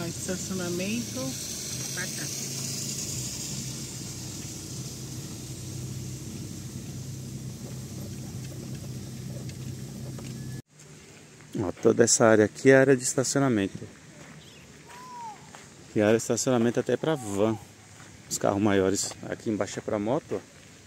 ó, estacionamento, batata. Ó, toda essa área aqui é área de estacionamento. E área de estacionamento até para van. Os carros maiores. Aqui embaixo é para moto.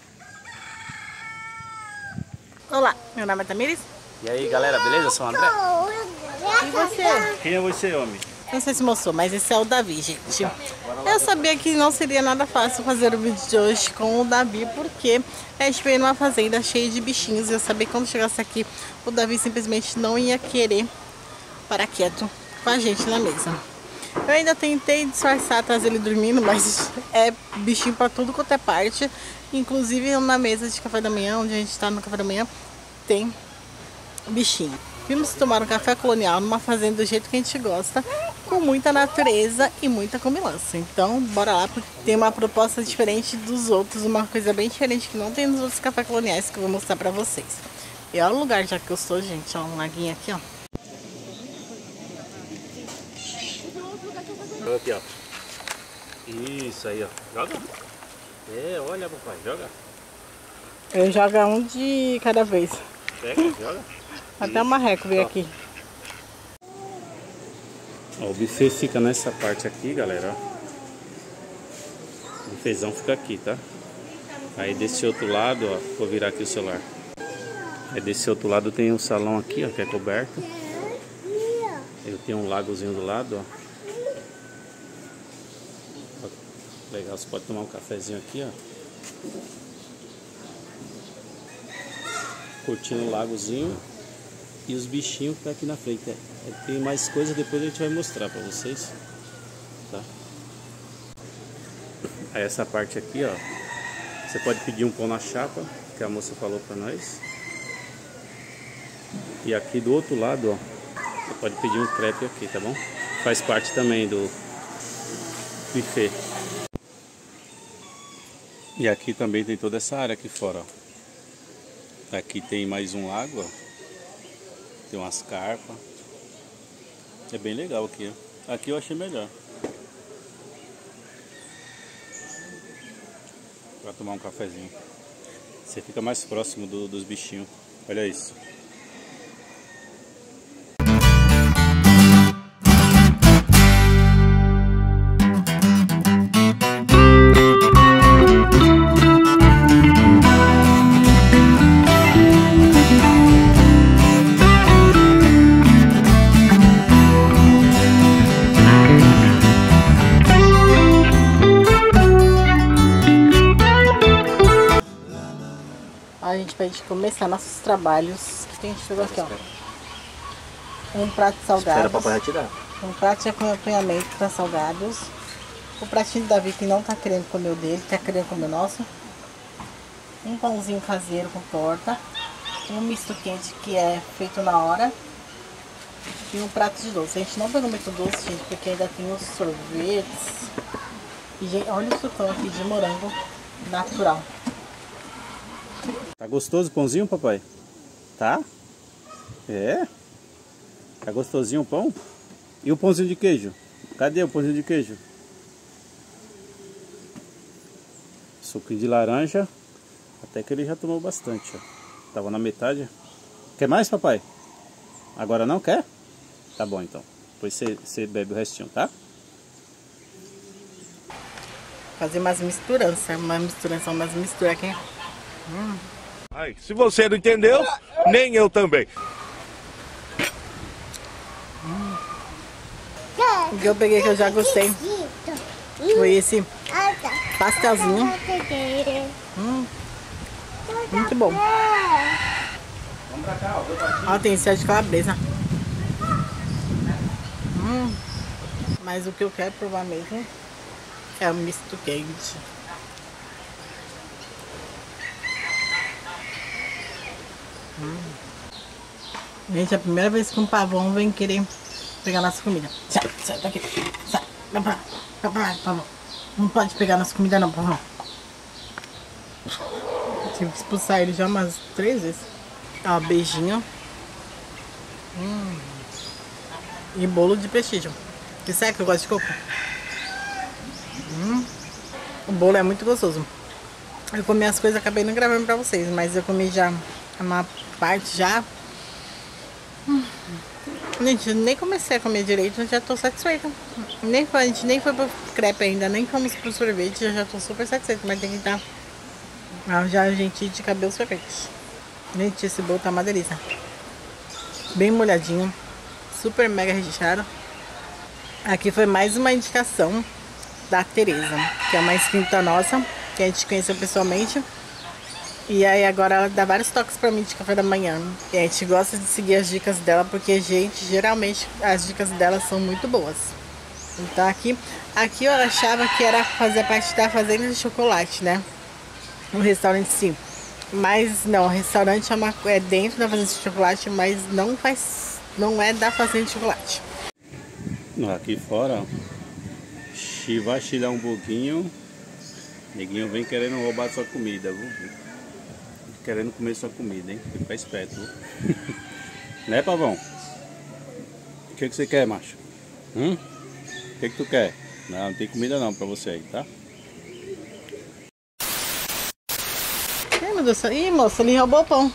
Olá, meu nome é Tamires. E aí galera, beleza? Eu sou o André. E você? Quem é você, homem? Não sei se mostrou, mas esse é o Davi, gente. Eu sabia que não seria nada fácil fazer o vídeo de hoje com o Davi, porque a gente veio numa fazenda cheia de bichinhos. E eu sabia que quando chegasse aqui, o Davi simplesmente não ia querer parar quieto com a gente na mesa. Eu ainda tentei disfarçar, trazer ele dormindo, mas é bichinho pra tudo quanto é parte. Inclusive na mesa de café da manhã, onde a gente tá no café da manhã, tem bichinho. Vimos tomar um café colonial numa fazenda do jeito que a gente gosta, com muita natureza e muita comilança. Então, bora lá, porque tem uma proposta diferente dos outros, uma coisa bem diferente que não tem nos outros cafés coloniais que eu vou mostrar pra vocês. E olha o lugar já que eu estou, gente, ó, um laguinho aqui, ó. Aqui, ó. Isso aí, ó. Joga. É, olha, papai, joga. Eu jogo um de cada vez. Pega, joga. Até o marreco veio aqui. Ó, o buffet fica nessa parte aqui, galera, ó. O bufezão fica aqui, tá? Aí desse outro lado, ó, vou virar aqui o celular. Aí desse outro lado tem um salão aqui, ó, que é coberto. Eu tenho um lagozinho do lado, ó. Legal, você pode tomar um cafezinho aqui, ó. Curtindo o lagozinho. E os bichinhos que tá aqui na frente. Tem mais coisa, depois a gente vai mostrar pra vocês. Tá? Aí essa parte aqui, ó. Você pode pedir um pão na chapa, que a moça falou pra nós. E aqui do outro lado, ó, você pode pedir um crepe aqui, tá bom? Faz parte também do buffet. E aqui também tem toda essa área aqui fora, ó. Aqui tem mais um lago, ó. Tem umas carpas. É bem legal aqui, ó. Aqui eu achei melhor pra tomar um cafezinho. Você fica mais próximo dos bichinhos. Olha isso. A gente vai começar nossos trabalhos. O que a gente pegou aqui, ó? Um prato de salgados. Espera, papai retirar. Um prato de acompanhamento para salgados. O pratinho do Davi que não tá querendo comer o dele, tá querendo comer o nosso. Um pãozinho caseiro com torta. Um misto quente que é feito na hora. E um prato de doce. A gente não pegou muito doce, gente, porque ainda tem os sorvetes. E gente, olha o sucão aqui de morango natural. Tá gostoso o pãozinho, papai? Tá? É? Tá gostosinho o pão? E o pãozinho de queijo? Cadê o pãozinho de queijo? Suquinho de laranja. Até que ele já tomou bastante, ó. Tava na metade. Quer mais, papai? Agora não quer? Tá bom, então. Depois você bebe o restinho, tá? Fazer umas misturanças. Umas misturas aqui. Ai, se você não entendeu, nem eu também. O que eu peguei que eu já gostei foi esse pastelzinho. Muito bom. Ó, tem esse de calabresa. Mas o que eu quero provar mesmo é o misto quente. Gente, é a primeira vez que um pavão vem querer pegar nossa comida. Sai daqui. Sai. Vai pra lá, pavão. Não pode pegar nossa comida não, pavão. Tive que expulsar ele já umas 3 vezes. Ó, beijinho. E bolo de prestígio. E sabe que eu gosto de coco? O bolo é muito gostoso. Eu comi as coisas, acabei não gravando pra vocês, mas eu comi já uma parte já. Gente, eu nem comecei a comer direito, eu já tô satisfeita. A gente nem foi pro crepe ainda, nem fomos pro sorvete, eu já tô super satisfeita, mas tem que dar já a gente de cabelo sorvete. Gente, esse bolo tá uma delícia. Bem molhadinho, super mega recheado. Aqui foi mais uma indicação da Tereza, que é uma inscrita nossa, que a gente conheceu pessoalmente. E aí agora ela dá vários toques pra mim de café da manhã. E a gente gosta de seguir as dicas dela, porque, gente, geralmente as dicas dela são muito boas. Então aqui eu achava que era fazer parte da fazenda de chocolate, né? O restaurante sim. Mas não, o restaurante é dentro da fazenda de chocolate, mas não é da fazenda de chocolate. Aqui fora, ó, vai te dar um pouquinho. Neguinho vem querendo roubar sua comida, viu? Querendo comer sua comida, hein? Fica esperto, viu? Né, pavão? O que você quer, macho? O que tu quer? Não tem comida não pra você aí, tá? Ai, meu Deus. Ih, moça, ele roubou o pão.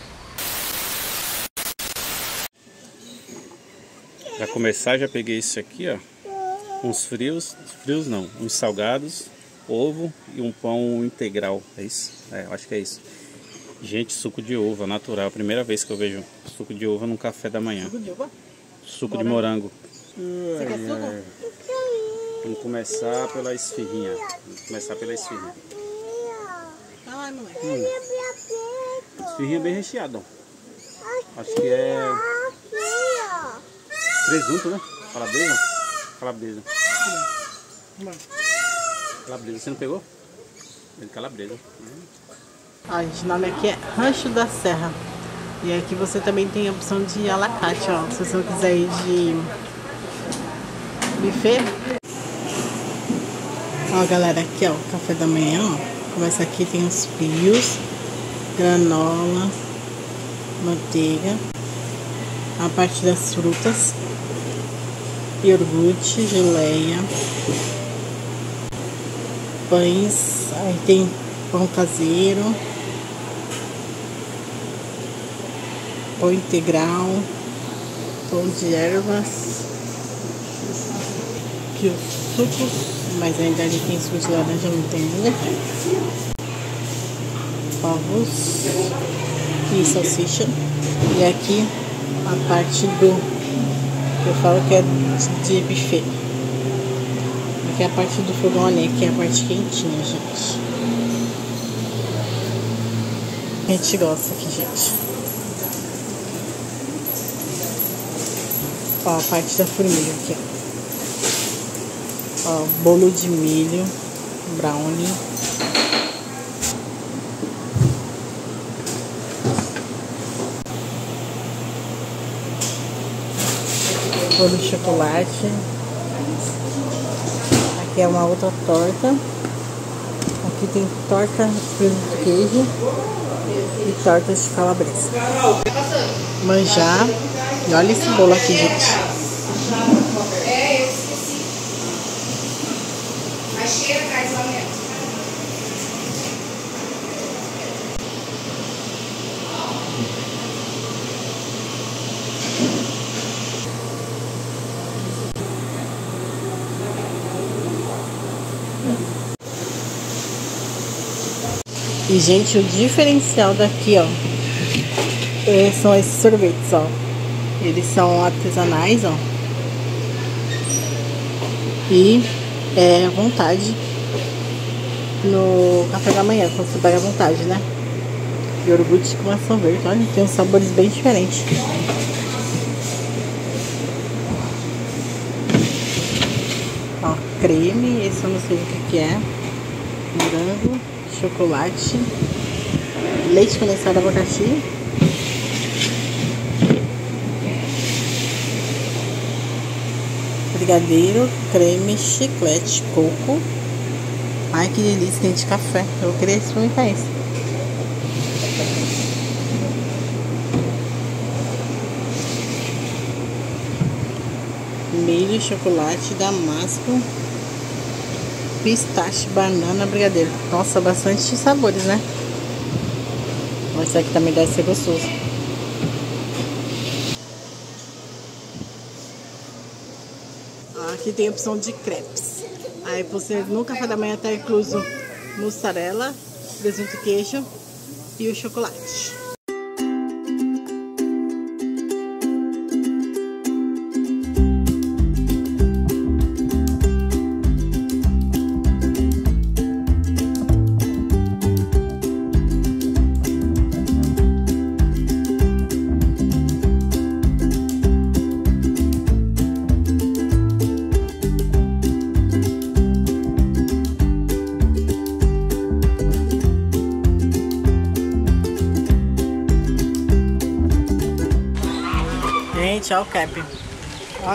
Pra começar, já peguei isso aqui, ó. Uns frios não, uns salgados, ovo e um pão integral. É isso? É, eu acho que é isso. Gente, suco de uva natural. Primeira vez que eu vejo suco de uva no café da manhã. Suco de uva? Suco de morango. Você quer suco? Vamos começar pela esfirrinha. Ai, mamãe. Esfirrinha bem recheada, ó. Acho que é presunto, né? Calabresa. Calabresa. Você não pegou? É de calabresa. Ó, gente, o nome aqui é Rancho da Serra. E aqui você também tem a opção de alacate, ó. Se você não quiser ir de buffet. Ó, galera, aqui, ó, o café da manhã, ó. Começa aqui, tem os frios, granola, manteiga, a parte das frutas, iogurte, geleia, pães, aí tem pão caseiro, pão integral, pão de ervas, aqui os sucos, mas ainda ali tem suco de laranja, não tem ainda, ovos e salsicha, e aqui a parte do que eu falo que é de buffet. Aqui é a parte do fogão ali, que é a parte quentinha, gente. A gente gosta aqui, gente. Ó, a parte da formiga aqui, ó. Ó, bolo de milho, brownie. Bolo de chocolate. Aqui é uma outra torta. Aqui tem torta de queijo e tortas de calabresa. Manjar. E olha esse bolo aqui, gente. É, eu esqueci. Mas cheira mais ou menos. E, gente, o diferencial daqui, ó, são esses sorvetes, ó. Eles são artesanais, ó. E é à vontade no café da manhã, quando você pega à vontade, né? Iogurte com maçã verde, olha, tem uns sabores bem diferentes. Ó, creme, esse eu não sei o que é. Morango, chocolate, leite condensado, abacaxi. Brigadeiro, creme, chiclete, coco. Ai, que delícia, tem de café. Eu queria experimentar isso. membrilho, chocolate, damasco, pistache, banana, brigadeiro. Nossa, bastante sabores, né? Mas esse aqui também deve ser gostoso. Aqui tem a opção de crepes. Aí você no café da manhã tá incluso mussarela, presunto e queijo e o chocolate. Gente, olha o crepe. Ó.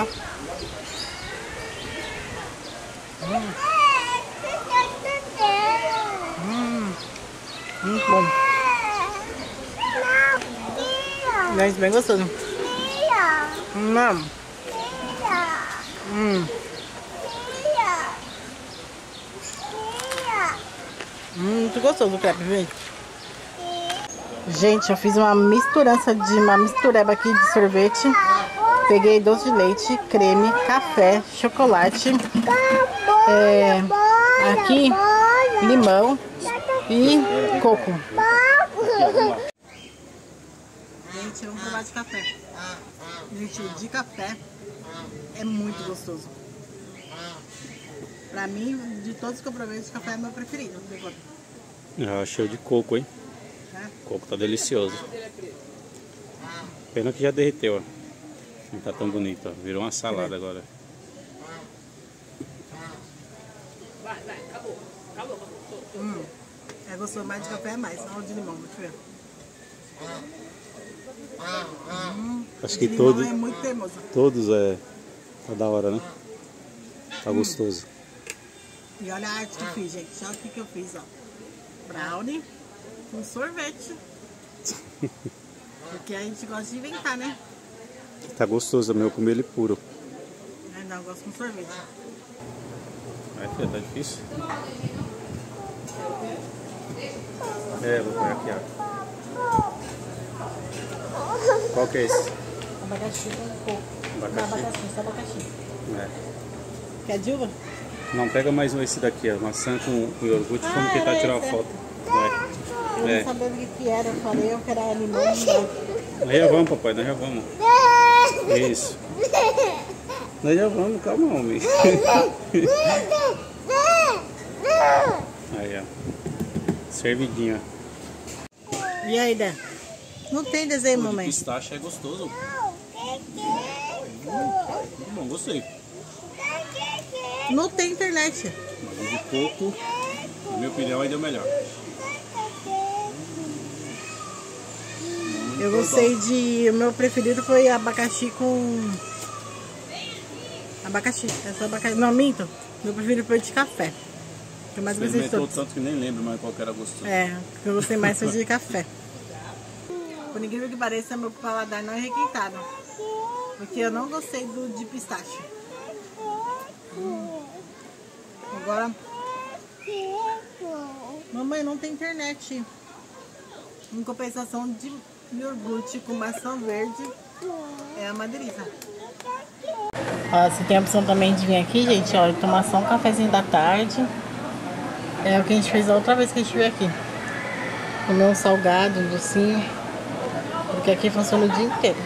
Muito bom. Gente, bem gostoso. Muito gostoso o crepe, gente. Gente, eu fiz uma misturança de uma mistureba aqui de sorvete. Peguei doce de leite, creme, café, chocolate, aqui limão e coco. Gente, vamos provar de café. Gente, de café é muito gostoso. Pra mim, de todos que eu provei, de café é meu preferido. Cheio de coco, hein? O coco tá delicioso. Pena que já derreteu, ó. Não tá tão bonito, ó. Virou uma salada agora. É gostoso, mais de café é mais. Olha o de limão, deixa eu ver. Acho que todos é muito teimoso. Todos tá da hora, né? Tá gostoso. E olha a arte que eu fiz, gente. Olha o que eu fiz, ó. Brownie com sorvete. Porque a gente gosta de inventar, né? Tá gostoso, meu, comer ele puro. Não, eu gosto com sorvete. Ai, filha, tá difícil? Vou pôr aqui, ó. Qual que é esse? Abacaxi com coco. Abacaxi? Só abacaxi. Quer de uva? Não, pega mais esse daqui, ó. Maçã com iogurte. Vamos tentar tirar uma foto. Eu não sabia o que era. Eu falei que era limão. Nós já vamos, papai. Nós já vamos. Isso. Nós já vamos. Calma, homem. Aí, ó. Servidinho. E aí, Dan? Não tem desenho, mamãe. Pistache é gostoso. Muito bom, gostei. Não tem internet. Mas de coco, na minha opinião, ainda é o melhor. Eu gostei de... O meu preferido foi abacaxi com... Abacaxi. É só abacaxi. Não, minto. Meu preferido foi de café. Que eu mais gostei de todos. Tanto que nem lembro mais qual que era gostoso. O que eu gostei mais foi de café. Por incrível que pareça, meu paladar não é requintado. Porque eu não gostei do de pistache. Agora... Mamãe, não tem internet. Em compensação de iogurte com maçã verde, é uma delícia. Ó, você tem a opção também de vir aqui, gente, ó, tomar só um cafezinho da tarde. É o que a gente fez a outra vez que a gente veio aqui. Comer um salgado, um docinho. Porque aqui funciona o dia inteiro.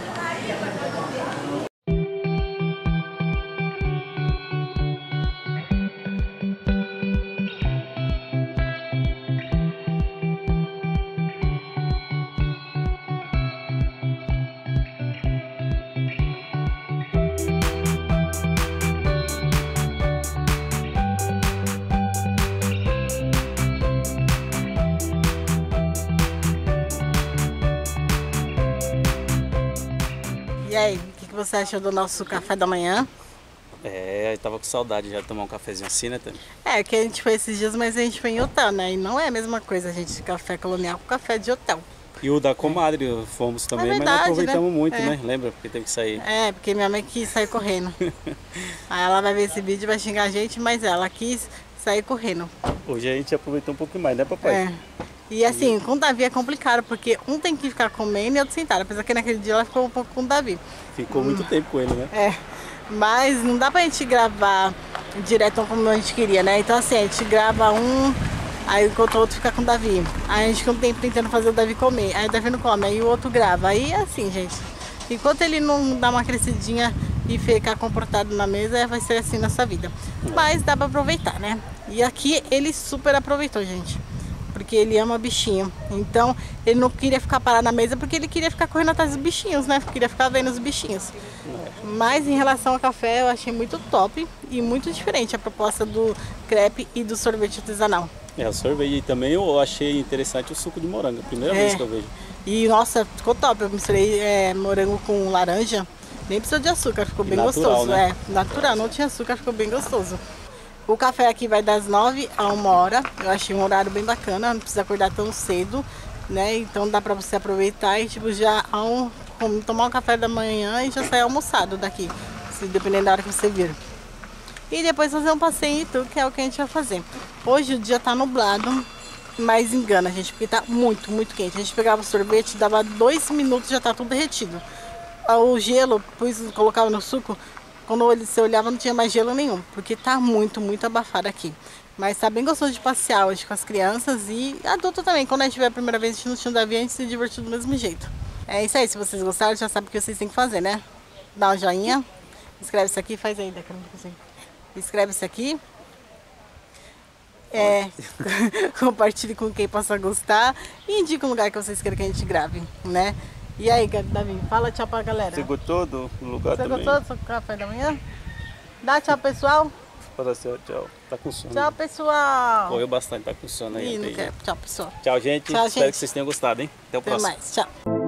E aí, o que você achou do nosso café da manhã? Eu tava com saudade já de tomar um cafezinho assim, né, Tânia? Que a gente foi esses dias, mas a gente foi em hotel, né? E não é a mesma coisa, gente, de café colonial com café de hotel. E o da comadre, fomos também, mas verdade, não aproveitamos né? muito, É. né? Lembra? Porque teve que sair. É, porque minha mãe quis sair correndo. Aí ela vai ver esse vídeo e vai xingar a gente, mas ela quis sair correndo. Hoje a gente aproveitou um pouquinho mais, né, papai? É. E assim, com o Davi é complicado, porque um tem que ficar comendo e outro sentado. Apesar que naquele dia ela ficou um pouco com o Davi. Ficou muito tempo com ele, né? É. Mas não dá pra gente gravar direto como a gente queria, né? Então assim, a gente grava um, aí enquanto o outro fica com o Davi. Aí a gente fica um tempo tentando fazer o Davi comer. Aí o Davi não come, aí o outro grava. Aí é assim, gente. Enquanto ele não dá uma crescidinha e ficar comportado na mesa, vai ser assim nessa vida. Mas dá pra aproveitar, né? E aqui ele super aproveitou, gente. Porque ele ama bichinho. Então ele não queria ficar parado na mesa porque ele queria ficar correndo atrás dos bichinhos, né? Queria ficar vendo os bichinhos. Mas em relação ao café, eu achei muito top e muito diferente a proposta do crepe e do sorvete artesanal. É, o sorvete e também eu achei interessante o suco de morango. Primeira vez que eu vejo. E nossa, ficou top. Eu misturei morango com laranja. Nem precisou de açúcar, ficou bem natural, gostoso. né? É, natural, não tinha açúcar, ficou bem gostoso. O café aqui vai das 9 a 1 hora. Eu achei um horário bem bacana, não precisa acordar tão cedo, né? Então dá pra você aproveitar e tipo já tomar um café da manhã e já sair almoçado daqui, se dependendo da hora que você vir. E depois fazer um passeio, que é o que a gente vai fazer. Hoje o dia tá nublado, mas engana, gente, porque tá muito, muito quente. A gente pegava o sorvete, dava 2 minutos e já tá tudo derretido. O gelo, depois colocava no suco, quando você olhava não tinha mais gelo nenhum, porque tá muito, muito abafado aqui. Mas tá bem gostoso de passear hoje com as crianças e adulto também. Quando a gente tiver a primeira vez, a gente não tinha um Davi, a gente se divertiu do mesmo jeito. É isso aí, se vocês gostaram, já sabe o que vocês têm que fazer, né? Dá um joinha, escreve isso aqui, faz aí, escreve isso aqui. Compartilhe com quem possa gostar e indica um lugar que vocês querem que a gente grave, né? E aí, Davi, fala tchau pra galera. Você gostou do lugar também? Você gostou do café da manhã? Dá tchau, pessoal. Fala assim, tchau. Tá com sono. Tchau, pessoal. Correu bastante, tá com sono aí. Ih, não quero. Tchau, pessoal. Tchau, gente. Tchau, Espero gente. que vocês tenham gostado, hein? Até o Até próximo. mais. Tchau.